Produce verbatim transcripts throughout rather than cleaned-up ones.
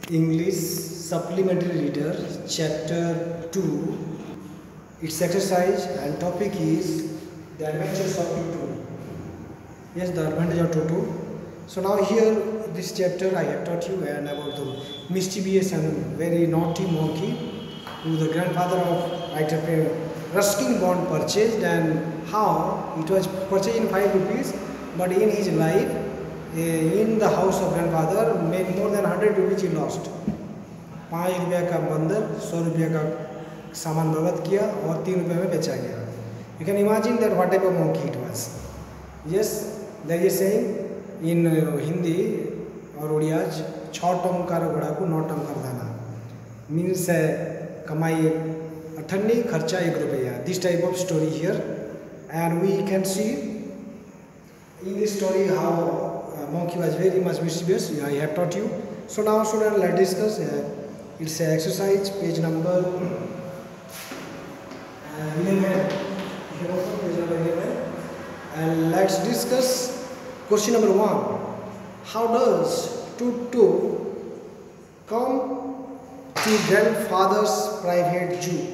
English Supplementary Reader, Chapter two. Its exercise and topic is the adventures of Tutu. Yes, the advantage of Tutu. So now here, this chapter I have taught you and about the mischievous and very naughty monkey who the grandfather of writer Ruskin Bond purchased, and how it was purchased in five rupees, but in his life, in the house of grandfather, made more than hundred rupees he lost. पाँच रुपया का बंदर सौ रुपया का सामान बर्बाद किया और तीन रुपये में बेचा गया. You can imagine that what type of monkey it was. Yes, there is a saying in Hindi और उड़िया, छः टंकार घोड़ा को नौ टंकार दाना means कमाई अठन्नी खर्चा एक रुपया. This type of story here, and we can see in this story how uh, monkey was very much mischievous. I have taught you. So now student, let's discuss. Uh, it's an exercise, page number uh, eleven. Here also page number eleven. And let's discuss question number one. How does Tutu come to grandfather's private zoo?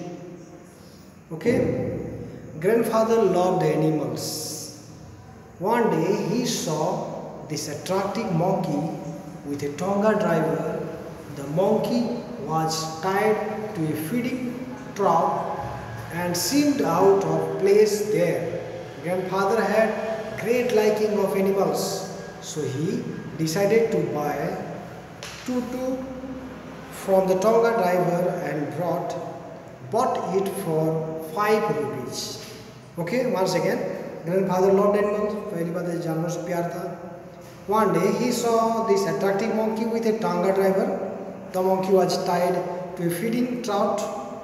Okay, grandfather loved animals. One day he saw this attractive monkey with a Tonga driver. The monkey was tied to a feeding trough and seemed out of place there. Grandfather had great liking of animals, so he decided to buy Tutu from the Tonga driver and brought bought it for five rupees. Okay, once again, grandfather loved animals. पहली बात है जानवर से प्यार था. One day he saw this attractive monkey with a Tonga driver. The monkey was tied to a feeding trough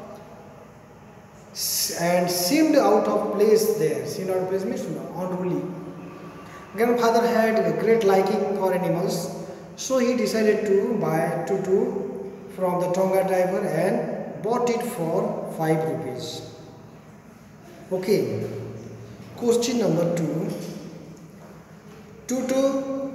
and seemed out of place there. Seemed out of place means unruly. Grandfather had a great liking for animals, so he decided to buy Tutu from the Tonga driver and bought it for five rupees. Okay. Question number two. Tutu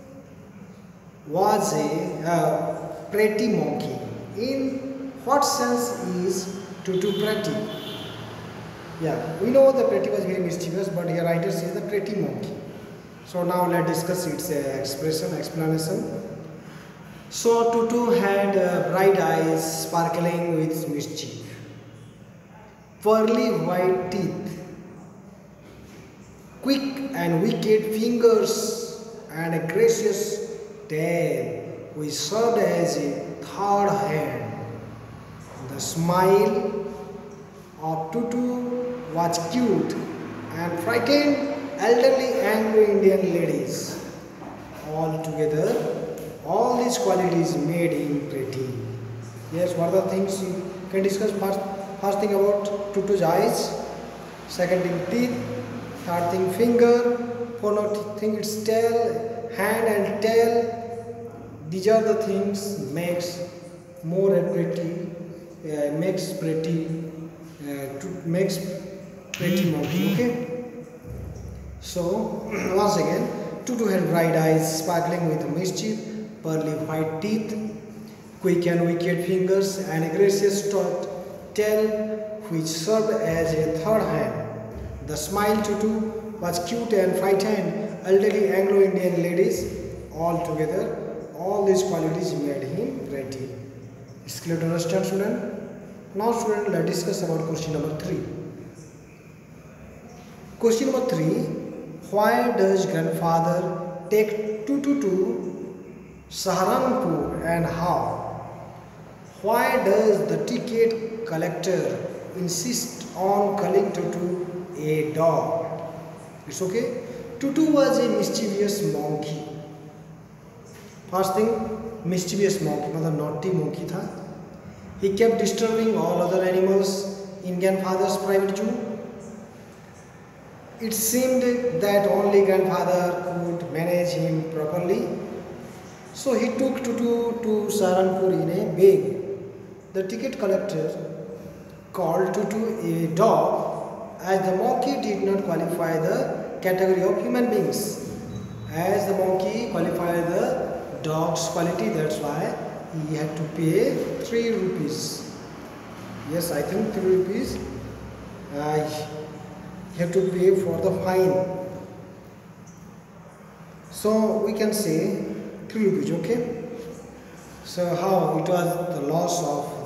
was a uh, pretty monkey. In what sense is Tutu pretty? Yeah, we know the pretty was very mischievous, but here writer says the pretty monkey. So now let's discuss its uh, expression, explanation. So Tutu had uh, bright eyes sparkling with mischief, pearly white teeth, quick and wicked fingers, and a gracious tail which served as a third hand. The smile of Tutu was cute and frightened elderly Anglo-Indian ladies. Altogether, all these qualities made him pretty. Yes, what are the things you can discuss? First, first thing about Tutu's eyes, second thing teeth, third thing finger, fourth thing its tail, hand and tail. These are the things makes more a pretty, uh, makes pretty, uh, makes pretty monkey. Okay. So once again, Tutu had bright eyes sparkling with mischief, pearly white teeth, quick and wicked fingers, and a gracious tail which served as a third hand. The smile Tutu was cute and frightened elderly Anglo-Indian ladies. Altogether, all these qualities made him pretty. It's clear to understand, student? Now, student, let's discuss about question number three. Question number three. Why does grandfather take Tutu to Saharanpur and how? Why does the ticket collector insist on calling Tutu a dog? It's okay. Tutu was a mischievous monkey. First thing, mischievous monkey, मतलब naughty monkey था. He kept disturbing all other animals in grandfather's private zoo. It seemed that only grandfather could manage him properly. So he took Tutu to Saharanpur in a bag. The ticket collector called Tutu a dog as the monkey did not qualify the category of human beings. As the monkey qualified the dog's quality, that's why he had to pay three rupees. Yes, I think three rupees. Uh, he had to pay for the fine. So we can say three rupees, okay? So how it was the loss of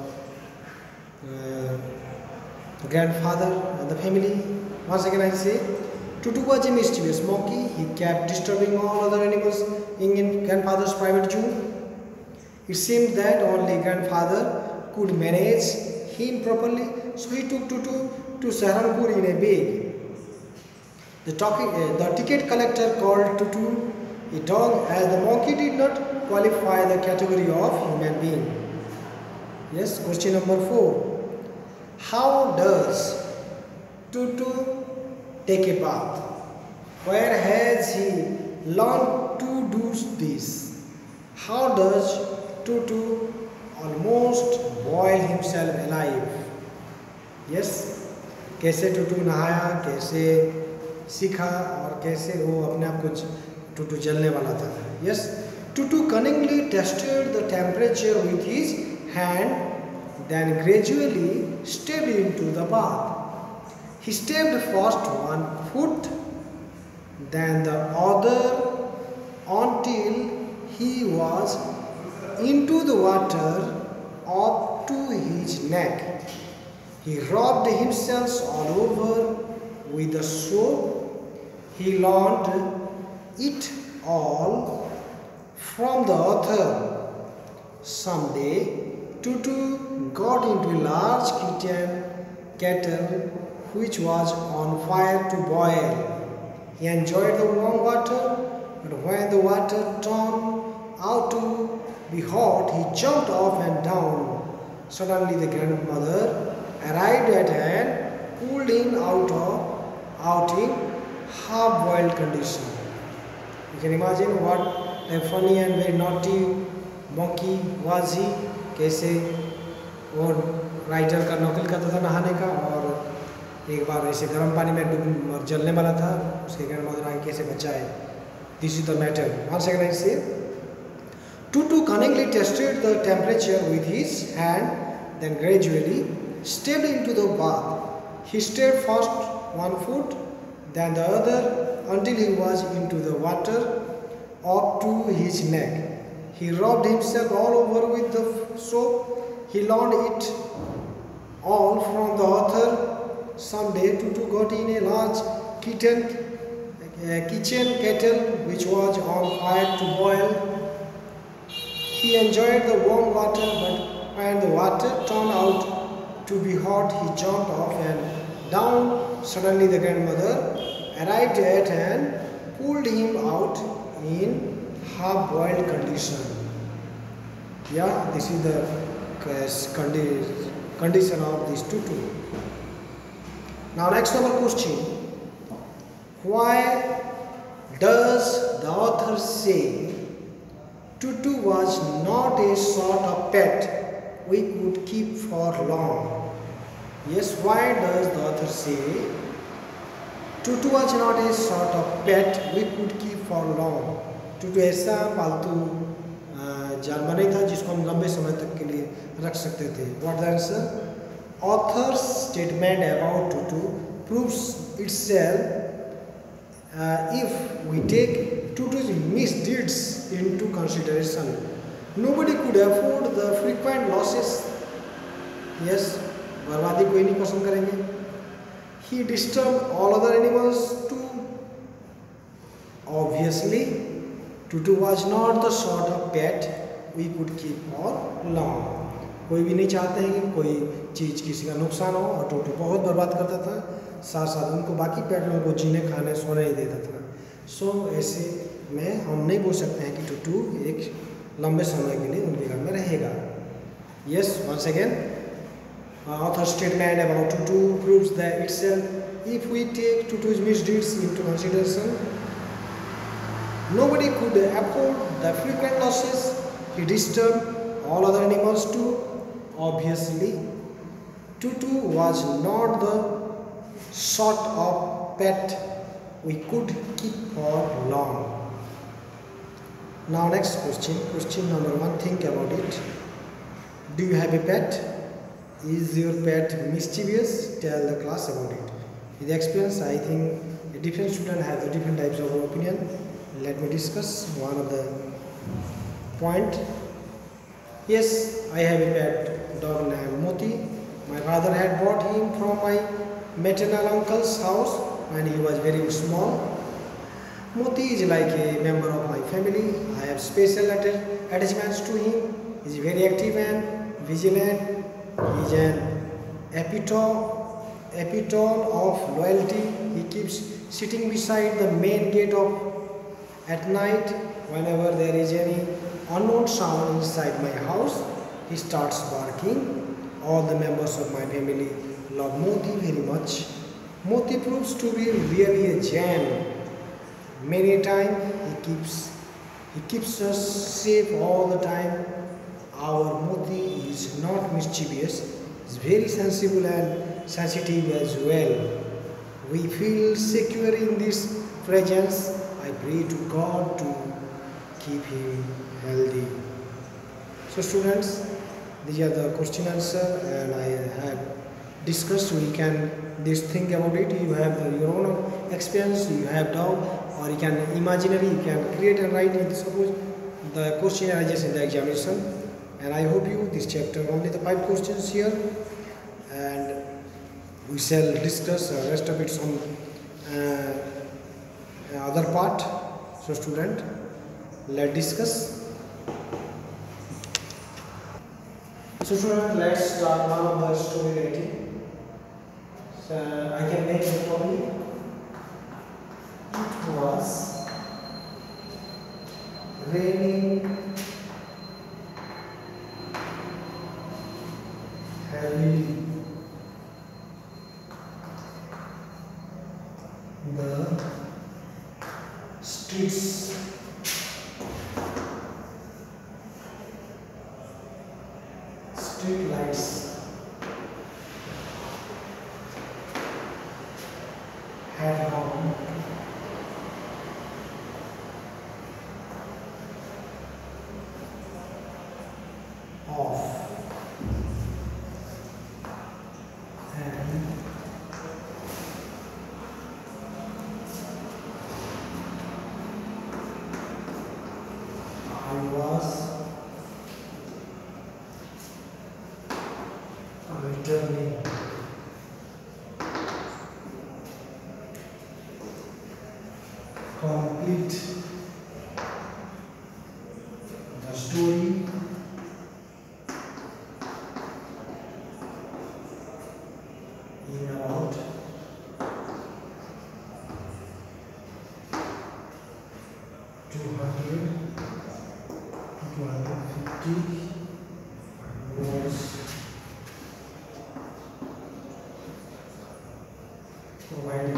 the uh, grandfather and the family. Once again I say, Tutu was a mischievous monkey. He kept disturbing all other animals in grandfather's private zoo. It seemed that only grandfather could manage him properly, so he took Tutu to Saharanpur in a bag. The, talking, uh, the ticket collector called Tutu a dog, as the monkey did not qualify the category of human being. Yes, question number four. How does Tutu take a bath? Where has he learned to do this? How does Tutu almost boil himself alive? Yes, कैसे टूटू नहाया, कैसे सीखा और कैसे वो अपने आप को टूटू जलने वाला था. Yes, Tutu cunningly tested the temperature with his hand, then gradually stepped into the bath. He stepped first one foot, then the other, until he was into the water up to his neck. He rubbed himself all over with the soap. He learned it all from the author. Someday, Tutu got into a large kettle which was on fire to boil. He enjoyed the warm water, but when the water turned out to be hot, he jumped off and down. Suddenly the grandmother arrived at and pulled him out of out in half-boiled condition. You can imagine what a funny and very naughty monkey was he. कैसे वो writer का नकल करता था नहाने का, और एक बार ऐसे गर्म पानी में डूब जलने वाला था, उसके ग्रैंडमदर आगे कैसे बचाए. This is the matter. One second I say. Tutu cunningly tested the temperature with his hand, then gradually stepped into the bath. He stepped first one foot, then the other, until he was into the water up to his neck. He rubbed himself all over with the soap. He learned it all from the author. Someday Tutu got in a large kitchen, a kitchen kettle which was on fire to boil. He enjoyed the warm water, but when the water turned out to be hot, he jumped off and down. Suddenly the grandmother arrived at and pulled him out in half-boiled condition. Yeah, this is the condition of this Tutu. Now next number question. Why does the author say Tutu was not a sort of pet we could keep for long? Yes, why does the author say Tutu was not a sort of pet we could keep for long? टूटू ऐसा पालतू जानवर नहीं था जिसको हम लंबे समय तक के लिए रख सकते थे. What the answer? Author's statement about Tutu proves itself uh, if we take Tutu's misdeeds into consideration. Nobody could afford the frequent losses. Yes, बर्बादी कोई नहीं पसंद करेंगे. He disturbed all other animals too. Obviously, Tutu was not the sort of pet we could keep for long. कोई भी नहीं चाहते हैं कि कोई चीज़ किसी का नुकसान हो, और टूटू बहुत बर्बाद करता था, साथ साथ उनको बाकी पेट लोगों को जीने खाने सोने नहीं देता था. सो so, ऐसे में हम नहीं बोल सकते हैं कि टूटू एक लंबे समय के लिए उनके घर में रहेगा. Yes, once again, uh, author's statement about Tutu proves that itself. If we take Tutu's misdeeds into consideration, nobody could afford the frequent losses. He disturbed all other animals too. Obviously, Tutu was not the sort of pet we could keep for long. Now next question, question number one, think about it. Do you have a pet? Is your pet mischievous? Tell the class about it. With experience, I think a different student has a different types of opinion. Let me discuss one of the point. Yes, I have a pet dog named Moti. My father had bought him from my maternal uncle's house when he was very small. Moti is like a member of my family. I have special atta- attachments to him. He is very active and vigilant. He is an epitome, epitome of loyalty. He keeps sitting beside the main gate of at night. Whenever there is any unknown sound inside my house, he starts barking. All the members of my family love Moti very much. Moti proves to be really a gem. Many times he keeps he keeps us safe all the time. Our Moti is not mischievous, is very sensible and sensitive as well. We feel secure in this presence. I pray to God to keep him healthy. So students, these are the question answer and I have discussed. We can this think about it. You have the, your own experience, you have doubt, or you can imaginary, you can create and write in suppose the question arises in the examination. And I hope you this chapter only the five questions here, and we shall discuss the rest of it some uh, other part. So student, let's discuss. So student, let's start one of the story writing. So I can make a copy. It was raining heavily. The streets street lights had gone off, and I was returning complete the story in about two hundred to two hundred fifty words providing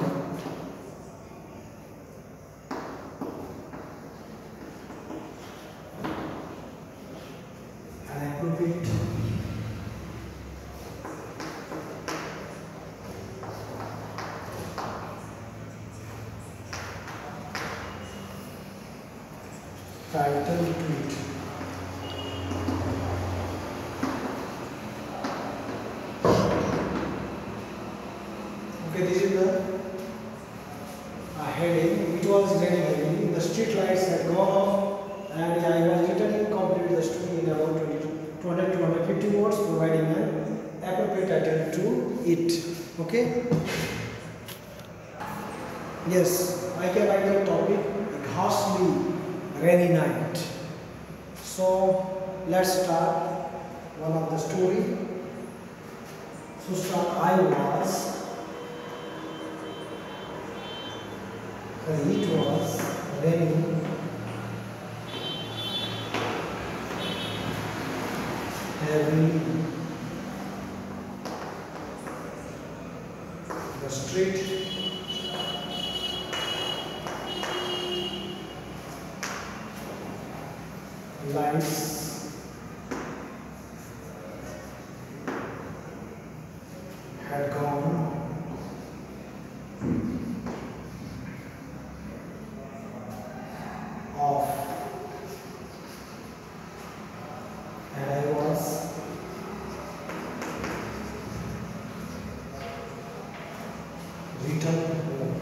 an appropriate title to it. Okay, this is the uh, heading. It was raining heavily. The street lights had gone off, and I was returning complete the story in about two hundred to two hundred fifty words, providing an appropriate title to it. Okay. Yes, I can write the topic a ghastly rainy night. So let's start one of the story. So start I was it was raining heavily. The street lights had gone off, returned home.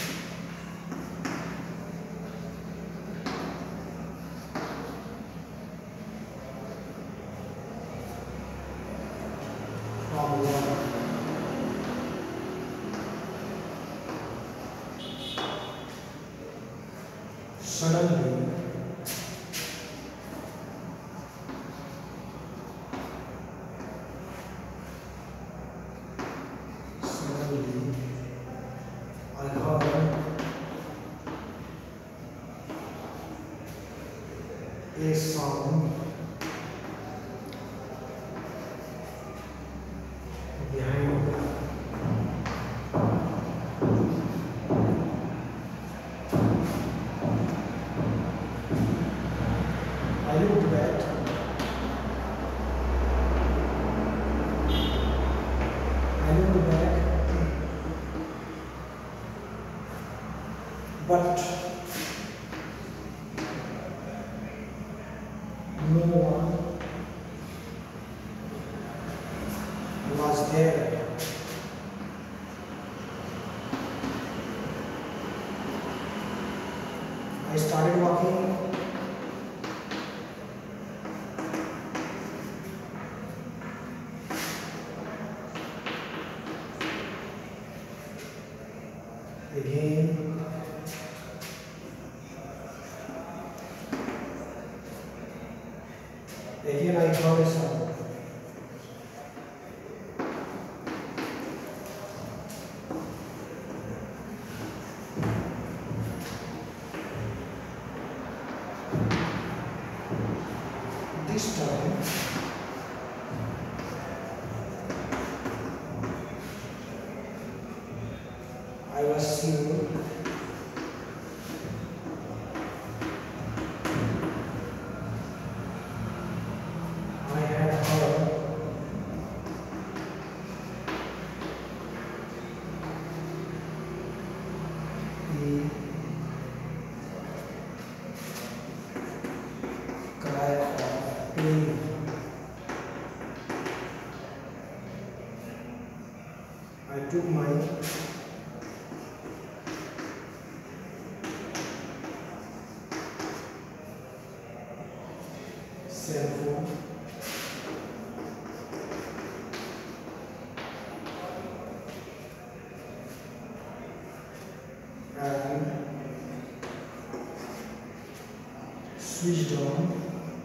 From work. Suddenly, suddenly, I heard a sound behind me. I looked back. I looked back, but no one was there. I started walking. Again, again I heard a sound. This time, I was sure I had heard the cry of pain. I took my cell phone and switched on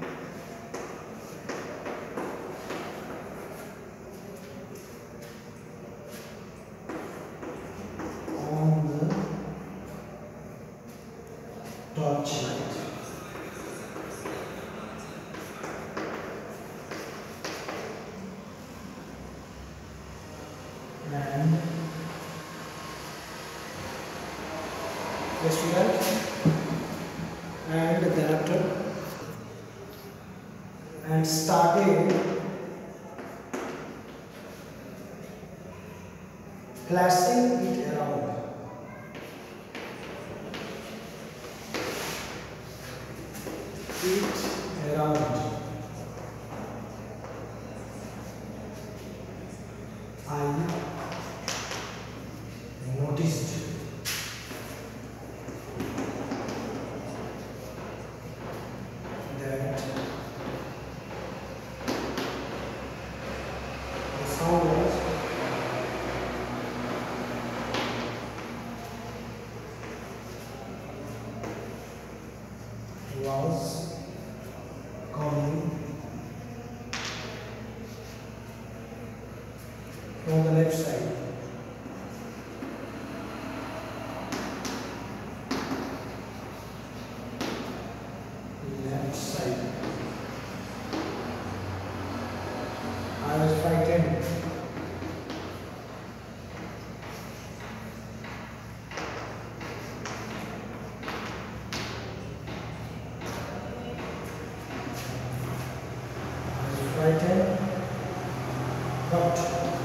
on the torchlight. And the student and thereafter and started flashing it around. It around. I noticed that the sound was was coming from the left side. Left side. I was frightened. I was frightened, but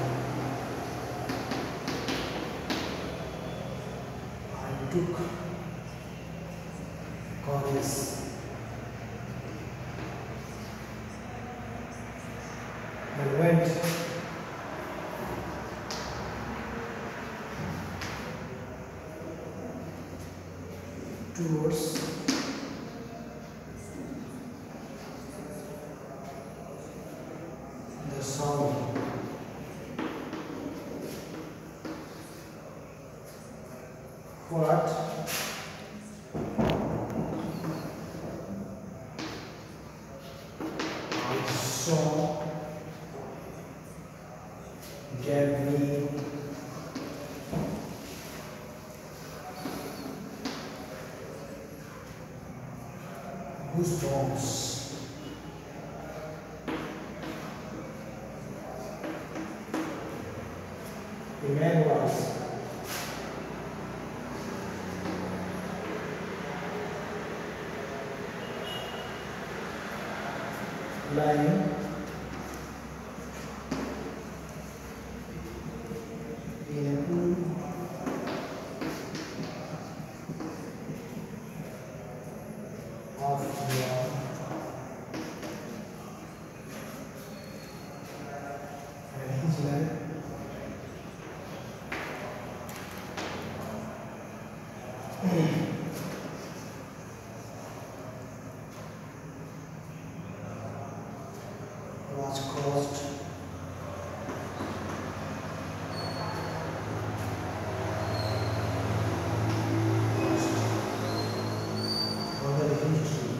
I took courage and went towards the sound. What I saw gave me goosebumps. The man was lying in a pool of water, and his leg was crossed under the huge tree.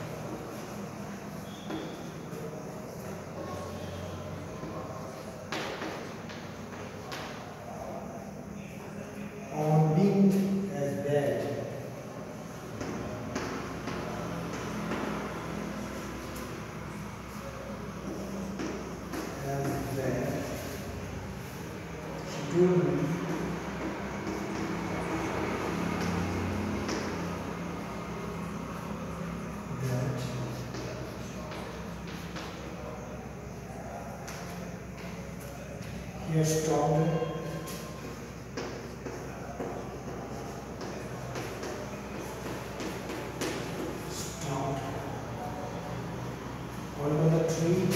On being as bad as that, she told me that he has stopped stopped under the tree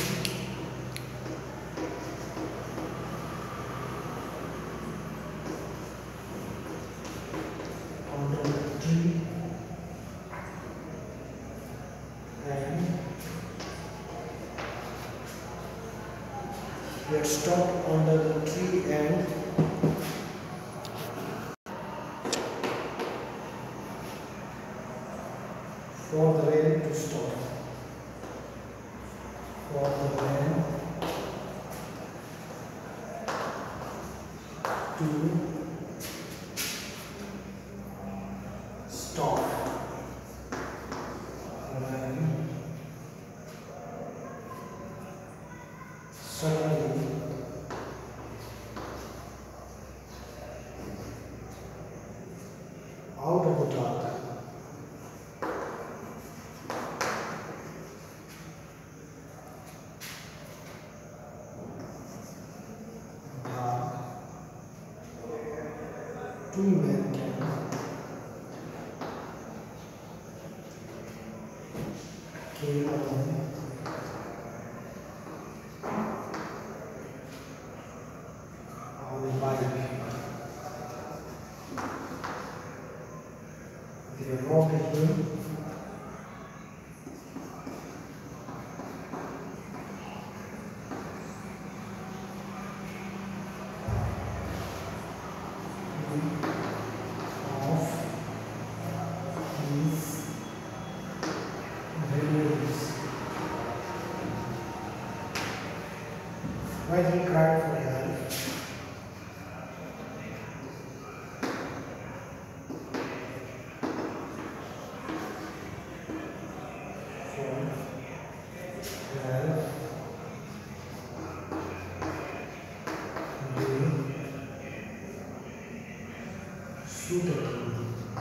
under the tree and he had stopped under the tree and for the rain to stop, for the rain to stop. When suddenly out of the dark dark two men came along on a bike. They robbed him of his relatives. When he cried for help, for help, they shoot at him.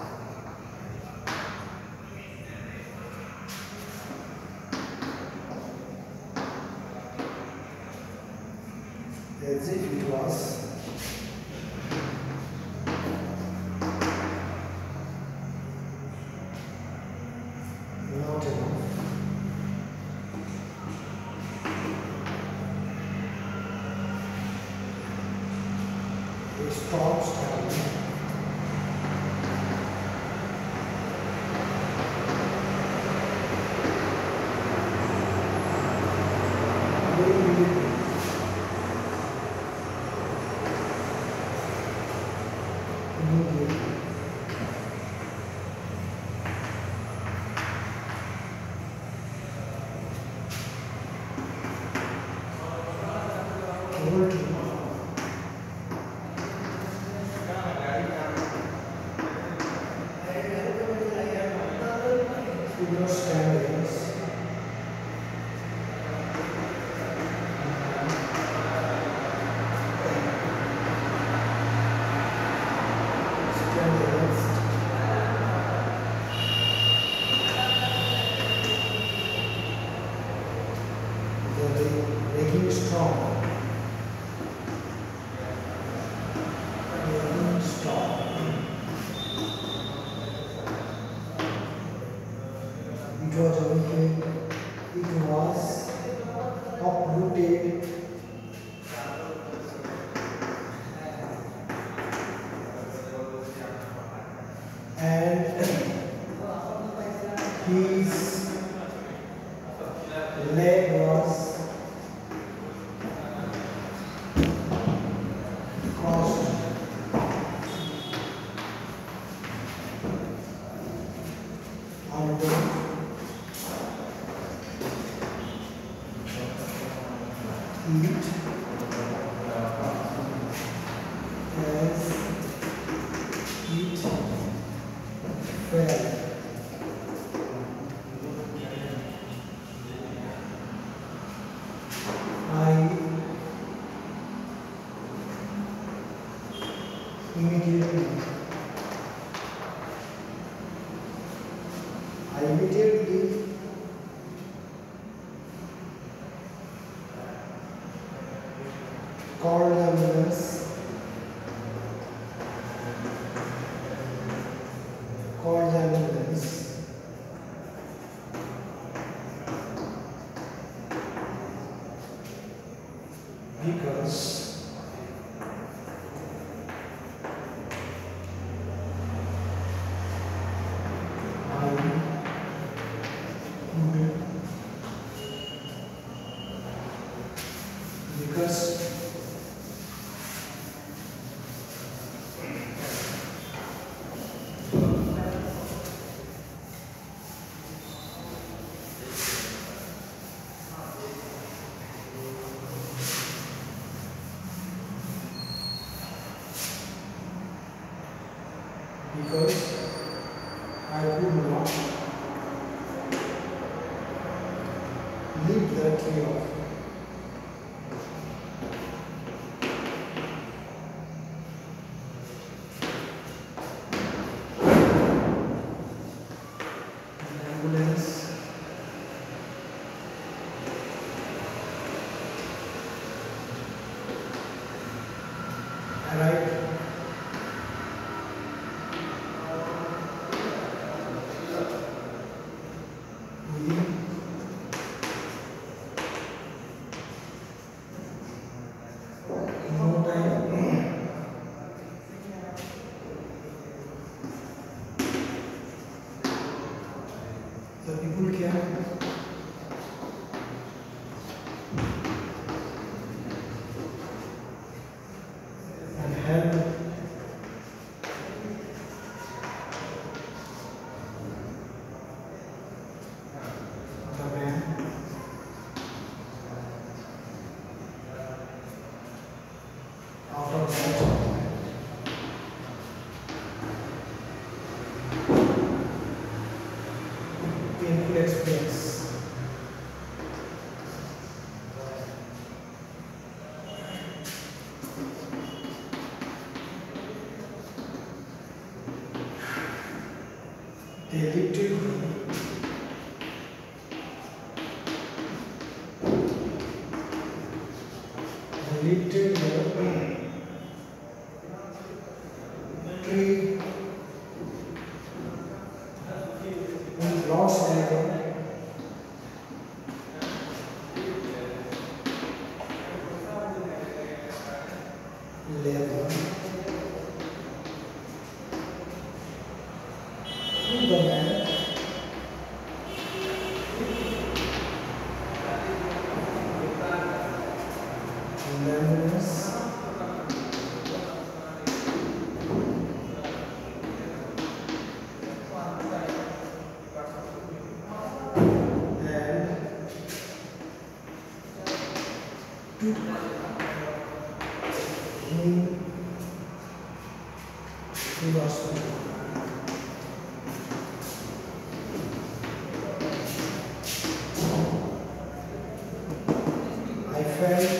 As if it was not enough. They stopped stabbing Making strong. Making strong. It was okay. It was uprooted. And his leg was crossed. Under it as it fell. I immediately I immediately called the ambulance called the ambulance because I couldn't because because I could not leave the tree off. The ambulance arrived. Within no time, the people came and helped the man. After that, painful experience. They lifted me. They lifted the tree with lost level. Level. The man membranous and took him to the hospital. I felt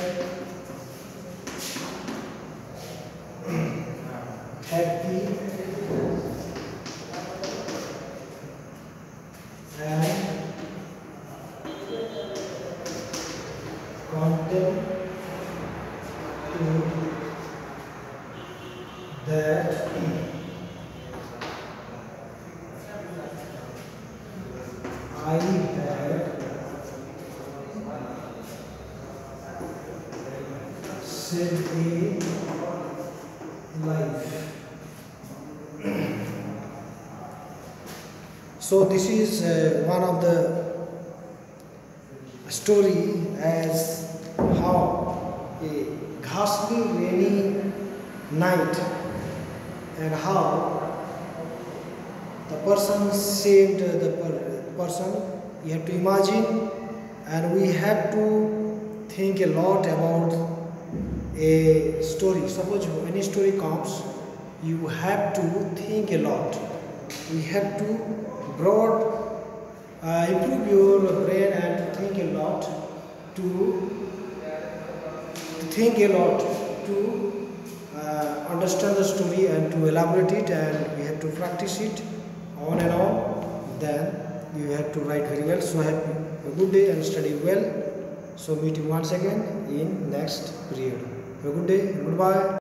happy and content to that I had saved a life. So this is uh, one of the story as how a ghastly rainy night and how the person saved the per person. You have to imagine, and we have to think a lot about a story. Suppose any story comes, you have to think a lot. We have to broad uh, improve your brain and to think a lot to, to think a lot to uh, understand the story and to elaborate it, and we have to practice it on and on. Then you have to write very well. So have a good day and study well. So meet you once again in next period. Have a good day and goodbye.